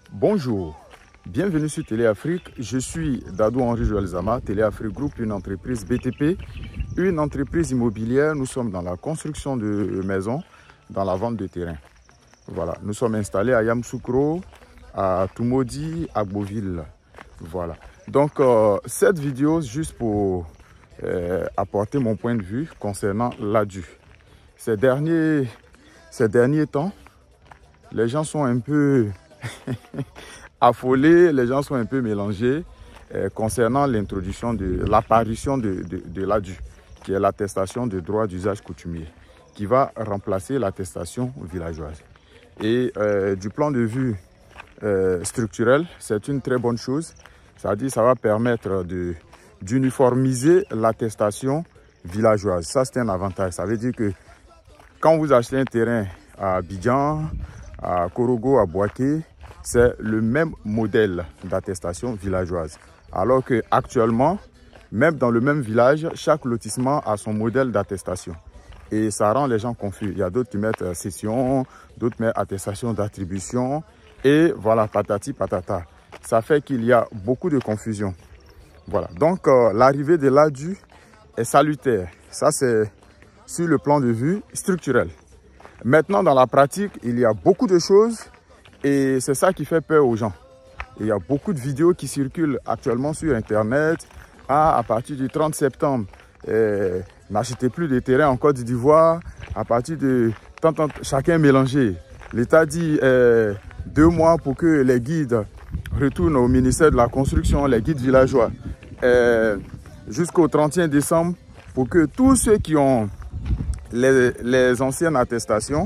Bonjour, bienvenue sur Téléafrique. Je suis Dadou Henri Joël Zama, Téléafrique Group, une entreprise BTP, une entreprise immobilière. Nous sommes dans la construction de maisons, dans la vente de terrain. Voilà, nous sommes installés à Yamoussoukro, à Toumaudi, à Beauville. Voilà. Donc, cette vidéo, juste pour apporter mon point de vue concernant l'ADU. Ces derniers temps, les gens sont un peu affolés, les gens sont un peu mélangés concernant l'apparition de l'ADU, qui est l'attestation de droit d'usage coutumier, qui va remplacer l'attestation villageoise. Et du plan de vue structurel, c'est une très bonne chose. C'est-à-dire que ça va permettre d'uniformiser l'attestation villageoise. Ça, c'est un avantage. Ça veut dire que quand vous achetez un terrain à Abidjan, à Korogo, à Boaké, c'est le même modèle d'attestation villageoise. Alors qu'actuellement, même dans le même village, chaque lotissement a son modèle d'attestation. Et ça rend les gens confus. Il y a d'autres qui mettent cession, d'autres mettent attestation d'attribution. Et voilà, patati patata. Ça fait qu'il y a beaucoup de confusion. Voilà. Donc, l'arrivée de l'ADU est salutaire. Ça, c'est sur le plan de vue structurel. Maintenant, dans la pratique, il y a beaucoup de choses et c'est ça qui fait peur aux gens. Il y a beaucoup de vidéos qui circulent actuellement sur Internet. À partir du 30 septembre, n'achetez plus de terrain en Côte d'Ivoire. À partir de... chacun est mélangé. L'État dit 2 mois pour que les guides retournent au ministère de la Construction, les guides villageois, jusqu'au 31 décembre, pour que tous ceux qui ont les anciennes attestations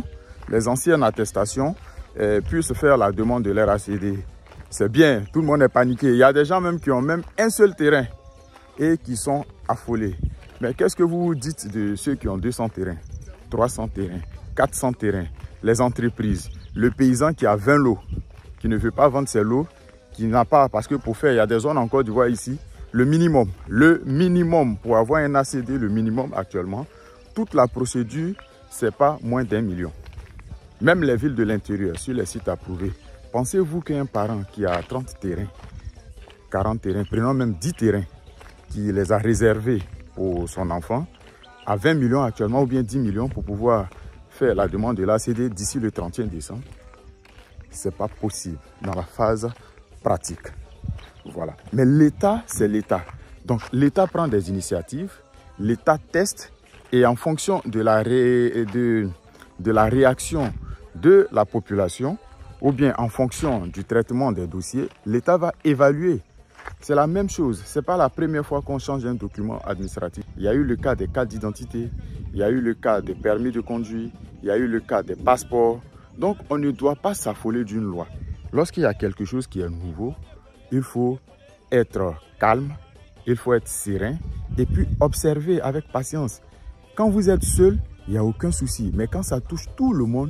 puissent faire la demande de leur ACD. C'est bien, tout le monde est paniqué. Il y a des gens même qui ont même un seul terrain et qui sont affolés. Mais qu'est-ce que vous dites de ceux qui ont 200 terrains, 300 terrains, 400 terrains, les entreprises, le paysan qui a 20 lots, qui ne veut pas vendre ses lots, qui n'a pas, parce que pour faire, il y a des zones en Côte d'Ivoire ici, le minimum pour avoir un ACD, le minimum actuellement, toute la procédure, c'est pas moins d'1 million. Même les villes de l'intérieur, sur les sites approuvés, pensez-vous qu'un parent qui a 30 terrains, 40 terrains, prenons même 10 terrains, qui les a réservés pour son enfant, a 20 millions actuellement ou bien 10 millions pour pouvoir faire la demande de l'ACD d'ici le 31 décembre? C'est pas possible dans la phase pratique. Voilà. Mais l'État, c'est l'État. Donc l'État prend des initiatives, l'État teste et en fonction de la réaction de la population ou bien en fonction du traitement des dossiers, l'État va évaluer. C'est la même chose. Ce n'est pas la première fois qu'on change un document administratif. Il y a eu le cas des cartes d'identité, il y a eu le cas des permis de conduire, il y a eu le cas des passeports. Donc, on ne doit pas s'affoler d'une loi. Lorsqu'il y a quelque chose qui est nouveau, il faut être calme, il faut être serein et puis observer avec patience. Quand vous êtes seul, il n'y a aucun souci. Mais quand ça touche tout le monde,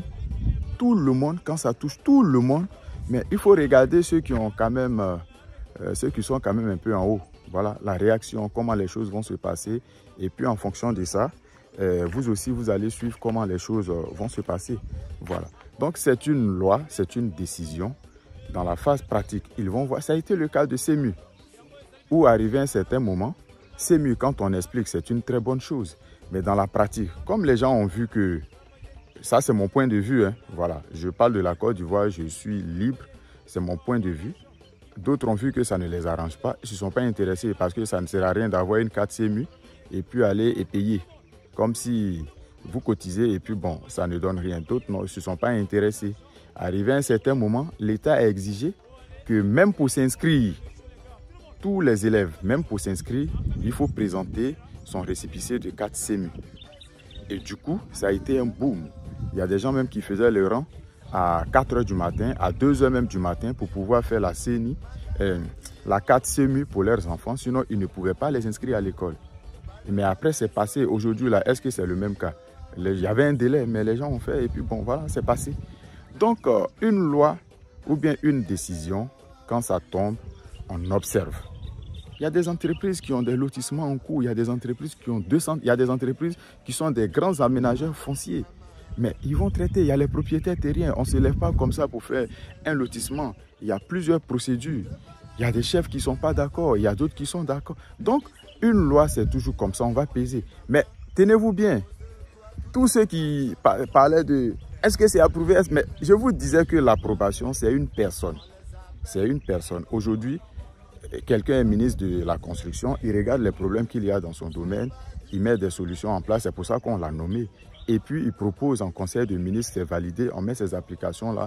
quand ça touche tout le monde, mais il faut regarder ceux qui ont quand même, ceux qui sont quand même un peu en haut. Voilà, la réaction, comment les choses vont se passer. Et puis en fonction de ça, vous aussi, vous allez suivre comment les choses vont se passer. Voilà. Donc c'est une loi, c'est une décision. Dans la phase pratique, ils vont voir. Ça a été le cas de CEMU, où arrivé à un certain moment, CEMU, quand on explique, c'est une très bonne chose. Mais dans la pratique, comme les gens ont vu que, ça c'est mon point de vue, hein, voilà, je parle de la Côte d'Ivoire, je suis libre, c'est mon point de vue. D'autres ont vu que ça ne les arrange pas, ils ne se sont pas intéressés parce que ça ne sert à rien d'avoir une carte CEMU et puis aller et payer. Comme si vous cotisez et puis bon, ça ne donne rien. D'autres ne se sont pas intéressés. Arrivé à un certain moment, l'État a exigé que même pour s'inscrire, tous les élèves, même pour s'inscrire, il faut présenter son récépissé de carte CEMU. Et du coup, ça a été un boom. Il y a des gens même qui faisaient le rang à 4 h du matin, à 2 h même du matin pour pouvoir faire la CENI, la carte CEMU pour leurs enfants. Sinon, ils ne pouvaient pas les inscrire à l'école. Mais après, c'est passé. Aujourd'hui, là, est-ce que c'est le même cas? Il y avait un délai, mais les gens ont fait et puis bon, voilà, c'est passé. Donc, une loi ou bien une décision, quand ça tombe, on observe. Il y a des entreprises qui ont des lotissements en cours, il y a des entreprises qui ont 200, il y a des entreprises qui sont des grands aménageurs fonciers. Mais ils vont traiter, il y a les propriétaires terriens. On ne se lève pas comme ça pour faire un lotissement. Il y a plusieurs procédures. Il y a des chefs qui ne sont pas d'accord, il y a d'autres qui sont d'accord. Donc, une loi, c'est toujours comme ça, on va peser. Mais tenez-vous bien, tous ceux qui parlaient de est-ce que c'est approuvé, mais je vous disais que l'approbation, c'est une personne. C'est une personne. Aujourd'hui, quelqu'un est ministre de la construction, il regarde les problèmes qu'il y a dans son domaine, il met des solutions en place, c'est pour ça qu'on l'a nommé. Et puis, il propose en conseil de ministre, c'est validé, on met ces applications-là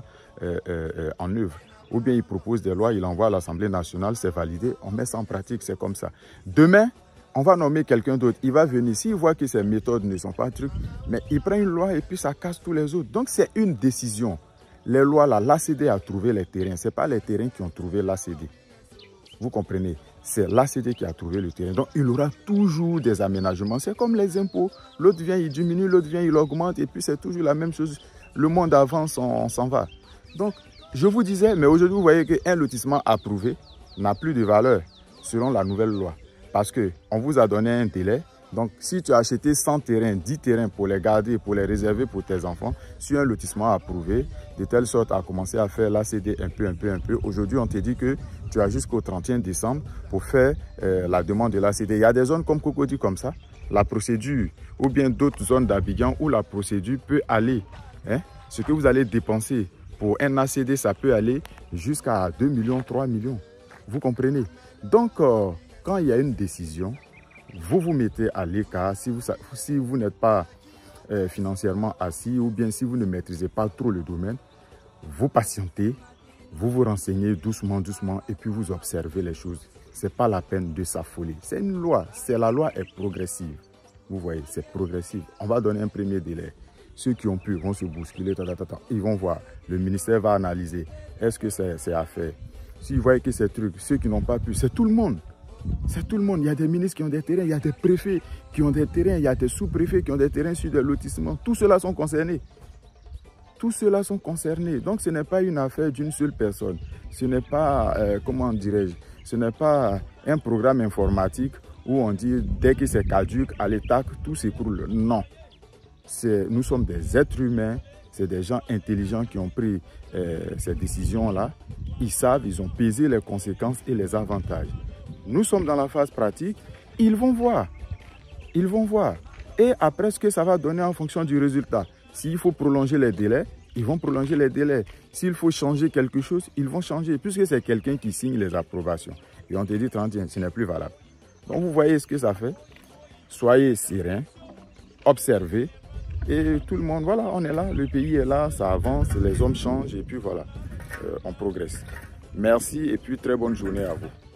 en œuvre. Ou bien il propose des lois, il envoie à l'Assemblée nationale, c'est validé, on met ça en pratique, c'est comme ça. Demain, on va nommer quelqu'un d'autre, il va venir, s'il voit que ces méthodes ne sont pas trucs, mais il prend une loi et puis ça casse tous les autres. Donc c'est une décision. Les lois, là, l'ACD a trouvé les terrains, ce n'est pas les terrains qui ont trouvé l'ACD. Vous comprenez? C'est l'ACD qui a trouvé le terrain. Donc il y aura toujours des aménagements. C'est comme les impôts. L'autre vient, il diminue, l'autre vient, il augmente, et puis c'est toujours la même chose. Le monde avance, on s'en va. Donc, je vous disais, mais aujourd'hui, vous voyez qu'un lotissement approuvé n'a plus de valeur selon la nouvelle loi. Parce qu'on vous a donné un délai. Donc, si tu as acheté 100 terrains, 10 terrains pour les garder, pour les réserver pour tes enfants, sur un lotissement approuvé, de telle sorte à commencer à faire l'ACD un peu. Aujourd'hui, on te dit que tu as jusqu'au 31 décembre pour faire la demande de l'ACD. Il y a des zones comme Cocody comme ça, la procédure, ou bien d'autres zones d'Abidjan où la procédure peut aller. Ce que vous allez dépenser pour un ACD, ça peut aller jusqu'à 2 millions, 3 millions. Vous comprenez? Donc, quand il y a une décision, vous vous mettez à l'écart si vous n'êtes pas financièrement assis ou bien si vous ne maîtrisez pas trop le domaine, vous patientez, vous vous renseignez doucement et puis vous observez les choses. Ce n'est pas la peine de s'affoler. C'est une loi, la loi est progressive. Vous voyez, c'est progressif. On va donner un premier délai. Ceux qui ont pu vont se bousculer, ils vont voir. Le ministère va analyser. Est-ce que c'est à faire? S'ils voient que c'est truc, ceux qui n'ont pas pu, c'est tout le monde. C'est tout le monde. Il y a des ministres qui ont des terrains, il y a des préfets qui ont des terrains, il y a des sous-préfets qui ont des terrains sur des lotissements. Tous ceux-là sont concernés. Tous ceux-là sont concernés. Donc ce n'est pas une affaire d'une seule personne. Ce n'est pas, comment dirais-je, ce n'est pas un programme informatique où on dit dès que c'est caduc, à l'état, tout s'écroule. Non. Nous sommes des êtres humains, c'est des gens intelligents qui ont pris ces décisions-là. Ils savent, ils ont pesé les conséquences et les avantages. Nous sommes dans la phase pratique, ils vont voir. Ils vont voir. Et après, ce que ça va donner en fonction du résultat. S'il faut prolonger les délais, ils vont prolonger les délais. S'il faut changer quelque chose, ils vont changer. Puisque c'est quelqu'un qui signe les approbations. Et on te dit 31, ce n'est plus valable. Donc vous voyez ce que ça fait. Soyez serein, observez. Et tout le monde, voilà, on est là, le pays est là, ça avance, les hommes changent et puis voilà, on progresse. Merci et puis très bonne journée à vous.